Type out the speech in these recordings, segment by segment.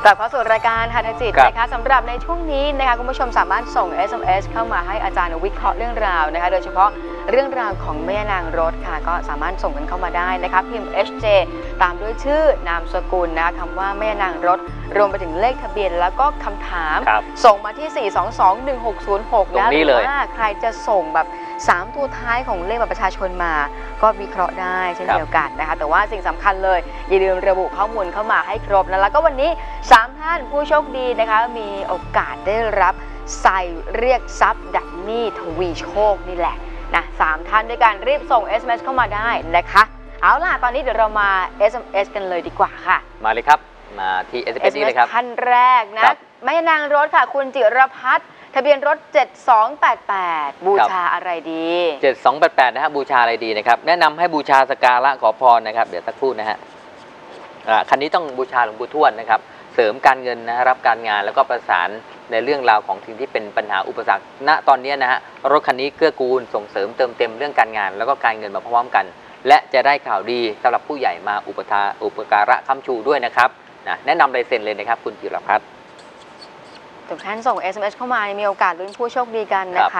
ลับเข้าสู่รายการหัตถจิตนะคะสำหรับในช่วงนี้นะคะคุณผู้ชมสามารถส่ง SMS เข้ามาให้อาจารย์วิเคราะห์เรื่องราวนะคะโดยเฉพาะเรื่องราวของแม่นางรถค่ะก็สามารถส่งกันเข้ามาได้นะคะพิมพ์ HJ ตามด้วยชื่อนามสกุลนะคำว่าแม่นางรถรวมไปถึงเลขทะเบียนแล้วก็คำถามส่งมาที่ 4221606 แล้วหรือว่าใครจะส่งแบบ3ตัวท้ายของเลขบัตรประชาชนมาก็วิเคราะห์ได้เช่นเดียวกันนะคะแต่ว่าสิ่งสำคัญเลยอย่าลืมระบุข้อมูลเข้ามาให้ครบนะแล้วก็วันนี้3ท่านผู้โชคดีนะคะมีโอกาสได้รับใส่เรียกทรัพย์ดับหนี้ทวีโชคนี่แหละนะ3ท่านด้วยกันรีบส่ง SMS เข้ามาได้นะคะเอาล่ะตอนนี้เดี๋ยวเรามา SMS กันเลยดีกว่าค่ะมาเลยครับมาที่ SMS นี่เลยครับท่านแรกนะแม่นางรถค่ะคุณจิรพัฒน์ทะเบียนรถ7288บูชาอะไรดี 7288นะฮะบูชาอะไรดีนะครับแนะนำให้บูชาสักการะขอพรนะครับเดี๋ยวสักครู่นะฮะคันนี้ต้องบูชาหลวงปู่ทวดนะครับเสริมการเงินนะรับการงานแล้วก็ประสานในเรื่องราวของสิ่งที่เป็นปัญหาอุปสรรคณตอนนี้นะฮะรถคันนี้เกื้อกูลส่งเสริมเติมเต็มเรื่องการงานแล้วก็การเงินมาพร้อมกันและจะได้ข่าวดีสำหรับผู้ใหญ่มาอุปการะค้ำชูด้วยนะครับแนะนำลายเซ็นเลยนะครับคุณจิรพัฒน์ทุกท่านส่ง SMS เข้ามามีโอกาสลุ้นผู้โชคดีกันนะคะ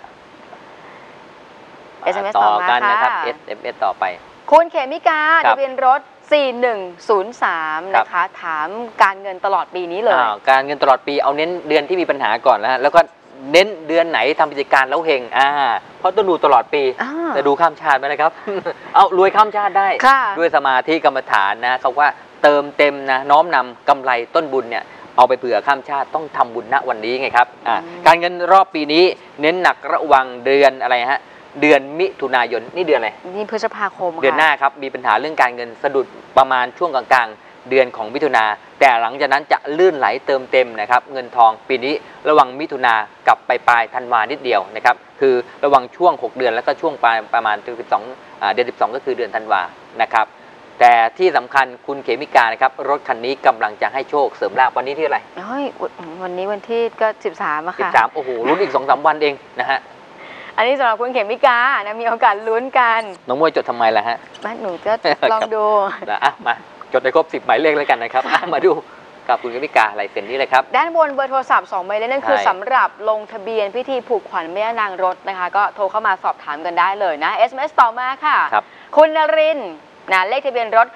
SMS ต่อมาค่ะ SMS ต่อไปคุณเขมิกาทะเบียนรถ4103นะคะถามการเงินตลอดปีนี้เลยการเงินตลอดปีเอาเน้นเดือนที่มีปัญหาก่อนแล้วก็เน้นเดือนไหนทำกิจการแล้วเฮงเพราะต้องดูตลอดปีแต่ดูข้ามชาติไหมนะครับ เอารวยข้ามชาติได้ด้วยสมาธิกรรมฐานนะเขาว่าเติมเต็มนะน้อมนำกำไรต้นบุญเนี่ยเอาไปเผื่อข้ามชาติต้องทำบุญณวันนี้ไงครับการเงินรอบปีนี้เน้นหนักระวังเดือนอะไรฮะเดือนมิถุนายนนี่เดือนอะไรนี่พฤษภาคมเดือนหน้าครับมีปัญหาเรื่องการเงินสะดุดประมาณช่วงกลางๆเดือนของมิถุนาแต่หลังจากนั้นจะลื่นไหลเติมเต็มนะครับเงินทองปีนี้ระวังมิถุนากับปลายธันวานิดเดียวนะครับคือระวังช่วง6เดือนแล้วก็ช่วงประมาณเดือน12ก็คือเดือนธันวานะครับแต่ที่สำคัญคุณเขมิกานะครับรถคันนี้กำลังจะให้โชคเสริมลาภวันนี้ที่อะไรวันนี้วันที่ก็13อะค่ะ 13โอ้โหลุ้นอีก 2-3 วันเองนะฮะอันนี้สำหรับคุณเขมิกานะมีโอกาสลุ้นกันน้องมวยจดทำไมล่ะฮะหนูจะลองดูมาจดได้ครบ10หมายเลขแล้วกันนะครับมาดูกับคุณเขมิกาลายเซ็นนี้เลยครับด้านบนเบอร์โทรศัพท์2หมายเลขนั่นคือสำหรับลงทะเบียนพิธีผูกขวัญแม่นางรถนะคะก็โทรเข้ามาสอบถามกันได้เลยนะ SMS ต่อมาค่ะคุณนรินทร์เลขทะเบียนรถ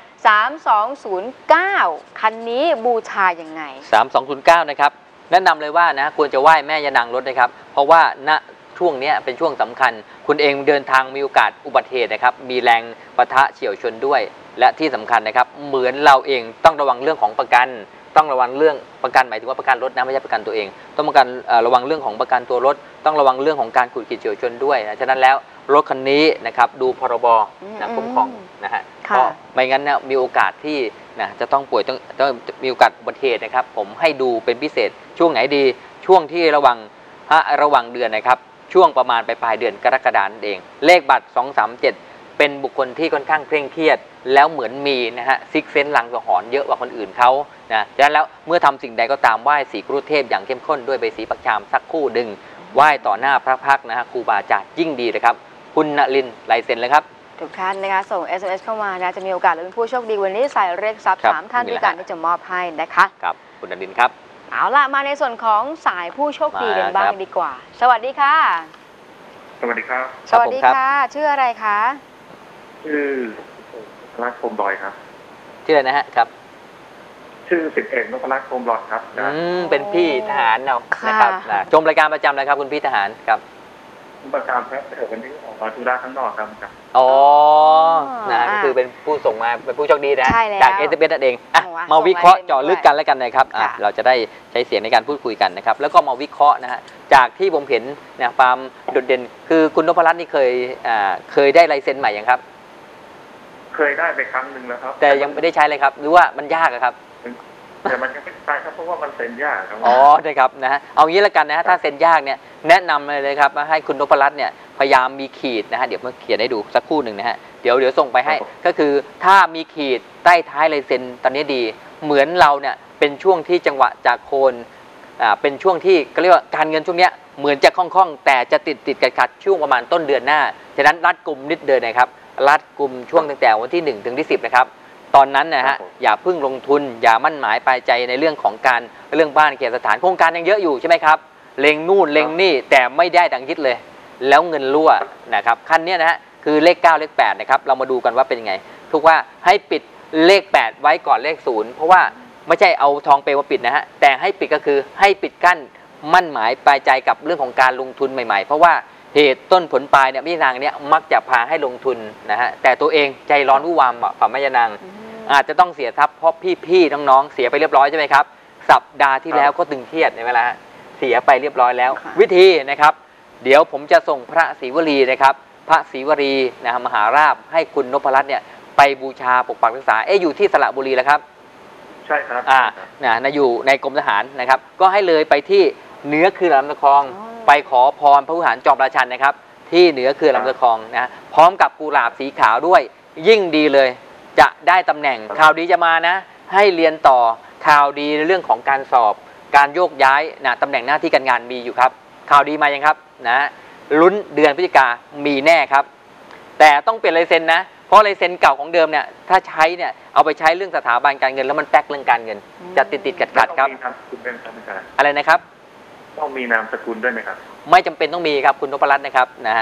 3209คันนี้บูชาอย่างไง 3209นะครับแนะนำเลยว่านะควรจะไหว้แม่ย่านางรถนะครับเพราะว่าณช่วงนี้เป็นช่วงสำคัญคุณเองเดินทางมีโอกาสอุบัติเหตุนะครับมีแรงปะทะเฉี่ยวชนด้วยและที่สำคัญนะครับเหมือนเราเองต้องระวังเรื่องของประกันต้องระวังเรื่องประกันหมายถึงว่าประกันรถนะไม่ใช่ประกันตัวเองต้องระวังเรื่องของประกันตัวรถต้องระวังเรื่องของการขูดขีดเฉี่ยวชนด้วยนะฉะนั้นแล้วรถคันนี้นะครับดูพรบคุ้มครองนะฮะก็ไม่งั้นเนี่ยมีโอกาสที่นะจะต้องป่วยต้องมีโอกาสอุบัติเหตุนะครับผมให้ดูเป็นพิเศษช่วงไหนดีช่วงที่ระวังเดือนนะครับช่วงประมาณปลายเดือนกรกฎาคมเองเลขบัตร237เป็นบุคคลที่ค่อนข้างเคร่งเครียดแล้วเหมือนมีนะฮะซิกเซนส์ลังสังหรณ์เยอะกว่าคนอื่นเขานะฉะนั้นแล้วเมื่อทำสิ่งใดก็ตามไหว้สีกรุเทพอย่างเข้มข้นด้วยใบสีปักชามสักคู่ดึงไหว้ต่อหน้าพระพักนะฮะครูบาอาจารย์ยิ่งดีเลยครับคุณณรินทร์ลายเซ็นเลยครับทุกท่านนะคะส่ง SMS เข้ามานะจะมีโอกาสเป็นผู้โชคดีวันนี้ใส่เลขทรัพย์3ท่านด้วยกันที่จะมอบให้นะคะครับคุณณรินทร์ครับเอาล่ะมาในส่วนของสายผู้โชคดีกันบ้างดีกว่าสวัสดีค่ะสวัสดีครับสวัสดีค่ะชื่ออะไรคะชื่อรักโคมลอยครับชื่ออะไรนะฮะครับชื่อ10 เอกนพรัตน์โคมลอยครับเป็นพี่ทหารเนาะนะครับชมรายการประจำเลยครับคุณพี่ทหารครับประจำครับแต่วันนี้ออกมาธุระข้างนอกครับอ๋อนะก็คือเป็นผู้ส่งมาเป็นผู้โชคดีนะจากSMSนั่นเองมาวิเคราะห์เจาะลึกกันแล้วกันนะครับเราจะได้ใช้เสียงในการพูดคุยกันนะครับแล้วก็มาวิเคราะห์นะฮะจากที่ผมเห็นเนี่ยความโดดเด่นคือคุณนพรัตน์นี่เคยได้ลายเซ็นใหม่ยังครับเคยได้ไปครั้งหนึ่งแล้วครับแต่ยังไม่ได้ใช้เลยครับหรือว่ามันยากครับแต่มันยังไม่ใช่ครับเพราะว่ามันเซ็นยากครับได้ครับนะฮะเอางี้แล้วกันนะฮะถ้าเซ็นยากเนี่ยแนะนำเลยครับให้คุณนพรัตน์เนี่ยพยายามมีขีดนะฮะเดี๋ยวมาเขียนให้ดูสักครู่หนึ่งนะฮะเดี๋ยวส่งไปให้ก็คือถ้ามีขีดใต้ท้ายลายเซ็นตอนนี้ดีเหมือนเราเนี่ยเป็นช่วงที่จังหวะจากโคนเป็นช่วงที่ก็เรียกว่าการเงินช่วงเนี้ยเหมือนจะคล่องๆแต่จะติดขัดช่วงประมาณต้นเดือนหน้าฉะนั้นรัดกุมนิดเดินนะครับรัดกุมช่วงตั้งแต่วันที่1ถึงที่10นะครับตอนนั้นนะฮะอย่าเพิ่งลงทุนอย่ามั่นหมายปลายใจในเรื่องของเรื่องบ้านเกียรติสถานโครงการยังเยอะอยู่ใช่ไหมครับเล็งนู่นเล็งนี่แต่ไม่ได้ดังคิดเลยแล้วเงินรั่วนะครับคันนี้นะฮะคือเลข9เลข8นะครับเรามาดูกันว่าเป็นยังไงทุกว่าให้ปิดเลข8ไว้ก่อนเลข0เพราะว่าไม่ใช่เอาทองเปลวมาปิดนะฮะแต่ให้ปิดก็คือให้ปิดกั้นมั่นหมายปลายใจกับเรื่องของการลงทุนใหม่ๆเพราะว่าเหตุต้นผลปลายเนี่ยพี่นางเนี่ยมักจะพาให้ลงทุนนะฮะแต่ตัวเองใจร้อนวุ่นวามฝ่าแม่นางอาจจะต้องเสียทรัพย์เพราะพี่ๆน้องๆเสียไปเรียบร้อยใช่ไหมครับสัปดาห์ที่แล้วก็ตึงเครียดในเวลาเสียไปเรียบร้อยแล้ววิธีนะครับเดี๋ยวผมจะส่งพระศรีวลีนะครับพระศรีวรีนะมหาราชให้คุณนพรัตน์เนี่ยไปบูชาปกปักรักษาอยู่ที่สระบุรีแล้วครับใช่ครับอยู่ในกรมทหารนะครับก็ให้เลยไปที่เหนือคือลำตะคองไปขอพรพระวิหารจอมราชันนะครับที่เหนือคือลำตะคองนะพร้อมกับกุหลาบสีขาวด้วยยิ่งดีเลยจะได้ตำแหน่งข่าวดีจะมานะให้เรียนต่อข่าวดีในเรื่องของการสอบการโยกย้ายนะตำแหน่งหน้าที่การงานมีอยู่ครับข่าวดีมายังครับนะลุ้นเดือนพฤศจิกามีแน่ครับแต่ต้องเปลี่ยนลายเซ็นนะเพราะลายเซ็นเก่าของเดิมเนี่ยถ้าใช้เนี่ยเอาไปใช้เรื่องสถาบันการเงินแล้วมันแป๊กเรื่องการเงินจะติดขัดครับอะไรนะครับต้องมีนามสกุลด้วยไหมครับไม่จำเป็นต้องมีครับคุณนพรัตน์นะครับนะ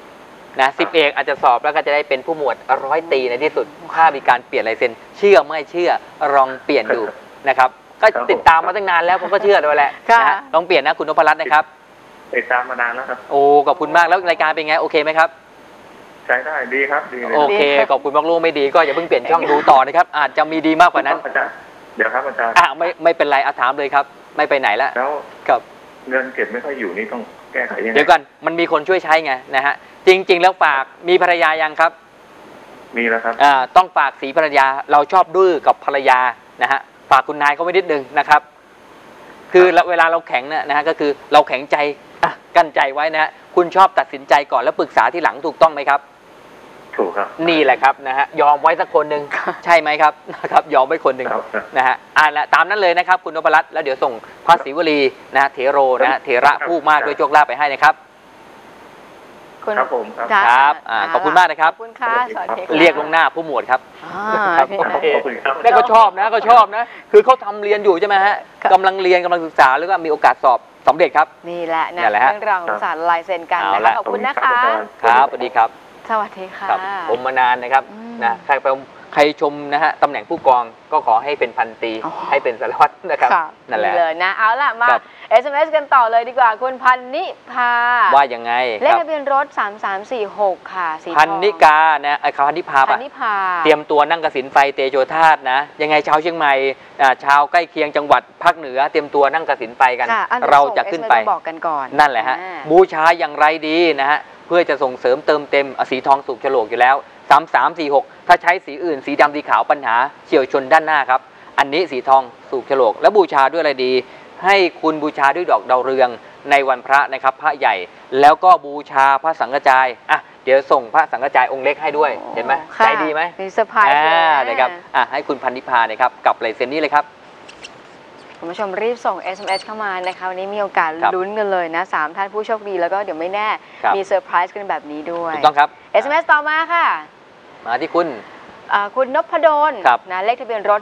10 เอกอาจจะสอบแล้วก็จะได้เป็นผู้หมวด100 ตรีในที่สุดถ้ามีการเปลี่ยนลายเซ็นเชื่อไม่เชื่อลองเปลี่ยนดูนะครับก็ติดตามมาตั้งนานแล้วผมก็เชื่อด้วยแหละนะลองเปลี่ยนนะคุณนพรัตน์นะครับติดตามมานานแล้วครับโอ้ขอบคุณมากแล้วรายการเป็นไงโอเคไหมครับใช้ได้ดีครับดีเลยโอเคขอบคุณมากลูกไม่ดีก็อย่าเพิ่งเปลี่ยนช่องดูต่อนะครับอาจจะมีดีมากกว่านั้นเดี๋ยวครับอาจารย์ไม่เป็นไรถามเลยครับไม่ไปไหนแล้วครับเงินเก็บไม่ค่อยอยู่นี่ต้องแก้ไขยังไงเดี๋ยวก่อนมันมีคนช่วยใช้ไงนะฮะจริงๆแล้วฝากมีภรรยายังครับมีแล้วครับต้องฝากสีภรรยาเราชอบดื้อกับภรรยานะฮะฝากคุณนายเขาไว้นิดนึงนะครับคือเวลาเราแข็งนะฮะก็คือเราแข็งใจกั้นใจไว้นะฮะคุณชอบตัดสินใจก่อนแล้วปรึกษาที่หลังถูกต้องไหมครับถูกครับนี่แหละครับนะฮะยอมไว้สักคนหนึ่งใช่ไหมครับนะครับยอมไว้คนหนึ่งนะฮะละตามนั้นเลยนะครับคุณนพรัตน์แล้วเดี๋ยวส่งพระศรีวลีนะเถโรนะเถระผู้มากด้วยโชคลาภไปให้นะครับครับผมครับขอบคุณมากนะครับขอบคุณค่ะสวัสดีเรียกลงหน้าผู้หมวดครับได้ก็ชอบนะคือเขาทำเรียนอยู่ใช่ไหมฮะกำลังเรียนกำลังศึกษาแล้วก็มีโอกาสสอบสำเร็จครับนี่แหละนะเรื่องราวของสารลายเซ็นกันนะคะขอบคุณนะคะครับสวัสดีครับสวัสดีค่ะผมมานานนะครับนะใครชมนะฮะตำแหน่งผู้กองก็ขอให้เป็นพันตรีให้เป็นสารวัตรนะครับนั่นแหละเลยนะเอาล่ะมา SMS กันต่อเลยดีกว่าคุณพันนิพาว่ายังไงเลขทะเบียนรถ3346ค่ะสีทองพันนิกานะพันนิพาเตรียมตัวนั่งกสินไฟเตโชธาตุนะยังไงชาวเชียงใหม่ชาวใกล้เคียงจังหวัดภาคเหนือเตรียมตัวนั่งกสินไฟกันเราจะขึ้นไปบอกกันก่อนนั่นแหละฮะบูชาอย่างไรดีนะฮะเพื่อจะส่งเสริมเติมเต็มสีทองสูบฉลกอยู่แล้ว3346ถ้าใช้สีอื่นสีดำสีขาวปัญหาเฉี่ยวชนด้านหน้าครับอันนี้สีทองสูบฉลกแล้วบูชาด้วยอะไรดีให้คุณบูชาด้วยดอกดาวเรืองในวันพระนะครับพระใหญ่แล้วก็บูชาพระสังฆจายเดี๋ยวส่งพระสังฆจายองค์เล็กให้ด้วยเห็นไหมใจดีไหมมีเซอร์ไพรส์นะครับให้คุณพันนิพานะครับกับลายเซ็นนี้เลยครับคุณผู้ชมรีบส่ง SMS เข้ามานะคะวันนี้มีโอกาสลุ้นกันเลยนะ3ท่านผู้โชคดีแล้วก็เดี๋ยวไม่แน่มีเซอร์ไพรส์กันแบบนี้ด้วยถูกต้องครับ SMS ต่อมาค่ะมาที่คุณนพดลนะเลขทะเบียนรถ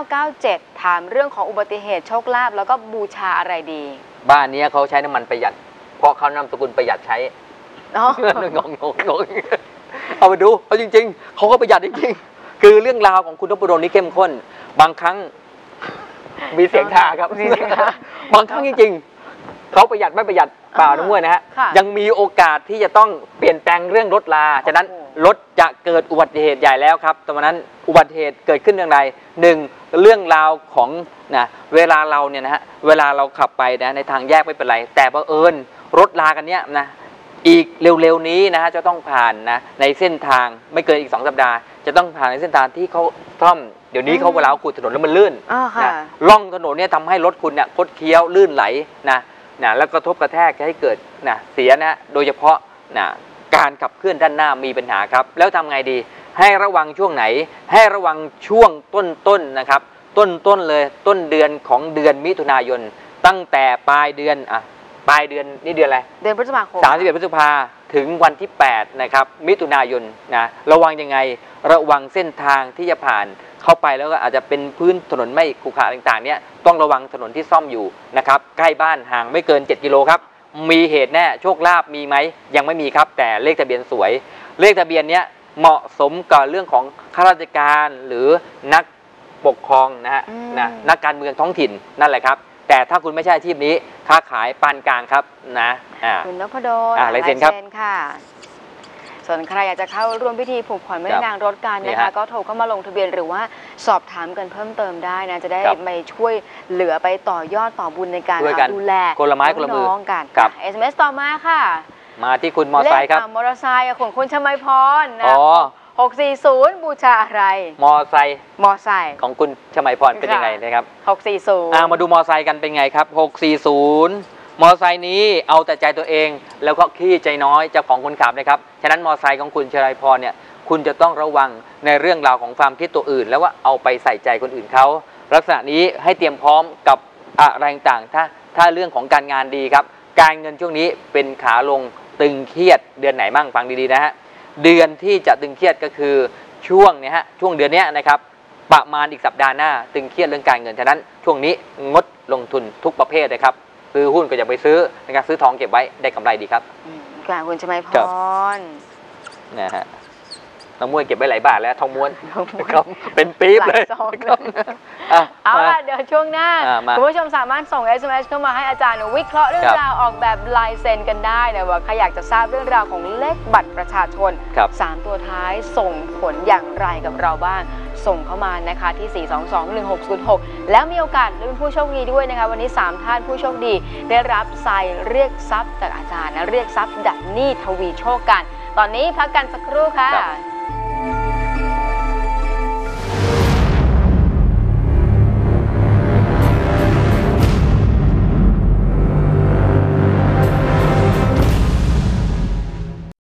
7997ถามเรื่องของอุบัติเหตุโชคลาภแล้วก็บูชาอะไรดีบ้านนี้เขาใช้น้ำมันประหยัดเพราะเขานามสกุลประหยัดใช้งงเอาไปดูเขาจริงๆเขาก็ประหยัดจริงๆคือเรื่องราวของคุณนพดลนี่เข้มข้นบางครั้งมีเสียงทาครับบางครั้งจริงๆเขาประหยัดไม่ประหยัดเปล่านะมั่วนะฮะยังมีโอกาสที่จะต้องเปลี่ยนแปลงเรื่องรถราฉะนั้นรถจะเกิดอุบัติเหตุใหญ่แล้วครับตอนนั้นอุบัติเหตุเกิดขึ้นอย่างไร1เรื่องราวของเวลาเราเนี่ยนะฮะเวลาเราขับไปนะในทางแยกไม่เป็นไรแต่บังเอิญรถรากันเนี้ยนะอีกเร็วๆนี้นะฮะจะต้องผ่านนะในเส้นทางไม่เกินอีก2 สัปดาห์จะต้องผ่านในเส้นทางที่เขาซ่อมเดี๋ยวนี้เขาเวลาขุดถนนแล้วมันลื่นล่องถนนเนี่ยทำให้รถคุณเนี่ยคดเคี้ยวลื่นไหลนะแล้วกระทบกระแทกจะให้เกิดเสียนะโดยเฉพาะการขับเคลื่อนด้านหน้ามีปัญหาครับแล้วทำไงดีให้ระวังช่วงไหนให้ระวังช่วงต้นนะครับต้นเลยต้นเดือนของเดือนมิถุนายนตั้งแต่ปลายเดือนนี่เดือนอะไรเดือนพฤษภาคม 31 พฤษภาถึงวันที่8นะครับมิถุนายนนะระวังยังไงระวังเส้นทางที่จะผ่านเข้าไปแล้วก็อาจจะเป็นพื้นถนนไม่ขรุขระต่างๆเนี่ยต้องระวังถนนที่ซ่อมอยู่นะครับใกล้บ้านห่างไม่เกิน7 กิโลครับมีเหตุแน่โชคลาภมีไหมยังไม่มีครับแต่เลขทะเบียนสวยเลขทะเบียนเนี้ยเหมาะสมกับเรื่องของข้าราชการหรือนักปกครองนะฮะนักการเมืองท้องถิ่นนั่นแหละครับแต่ถ้าคุณไม่ใช่อาชีพนี้ค้าขายปานกลางครับนะคุณนพดลลายเซ็นครับค่ะส่วนใครอยากจะเข้าร่วมพิธีผูกขวัญแม่นางรถกันนะคะก็โทรเข้ามาลงทะเบียนหรือว่าสอบถามกันเพิ่มเติมได้นะจะได้ไม่ช่วยเหลือไปต่อยอดต่อบุญในการดูแลน้องกันSMS ต่อมาค่ะมาที่คุณมอไซค์ครับมอเตอร์ไซค์ของคุณชมัยพรนะ640บูชาอะไรมอไซค์ของคุณชมัยพรเป็นยังไงนะครับ 640 มาดูมอไซค์กันเป็นไงครับ640มอไซค์นี้เอาแต่ใจตัวเองแล้วก็ขี้ใจน้อยเจ้าของคนขับนะครับฉะนั้นมอไซค์ของคุณชมัยพรเนี่ยคุณจะต้องระวังในเรื่องราวของความคิดตัวอื่นแล้วว่าเอาไปใส่ใจคนอื่นเขาลักษณะนี้ให้เตรียมพร้อมกับอะไรต่างถ้าเรื่องของการงานดีครับการเงินช่วงนี้เป็นขาลงตึงเครียดเดือนไหนมั่งฟังดีๆนะฮะเดือนที่จะตึงเครียดก็คือช่วงนี้ฮะช่วงเดือนนี้นะครับประมาณอีกสัปดาห์หน้าตึงเครียดเรื่องการเงินฉะนั้นช่วงนี้งดลงทุนทุกประเภทนะครับซื้อหุ้นก็อย่าไปซื้อนะครับซื้อทองเก็บไว้ได้กำไรดีครับคุณชมัยพรนะฮะทองม้วนเก็บไว้หลายบาทแล้วทองม้วนเป็นปี๊บเลยเอาล่ะเดี๋ยวช่วงหน้าคุณผู้ชมสามารถส่ง SMS เข้ามาให้อาจารย์วิเคราะห์เรื่องราวออกแบบลายเซ็นกันได้นะว่าใครอยากจะทราบเรื่องราวของเลขบัตรประชาชน3 ตัวท้ายส่งผลอย่างไรกับเราบ้างส่งเข้ามานะคะที่ 4221606แล้วมีโอกาสได้เป็นผู้โชคดีด้วยนะคะวันนี้3ท่านผู้โชคดีได้รับไซเรียกทรัพย์จากอาจารย์นะเรียกทรัพย์ดับหนี้ทวีโชคกันตอนนี้พักกันสักครู่ค่ะ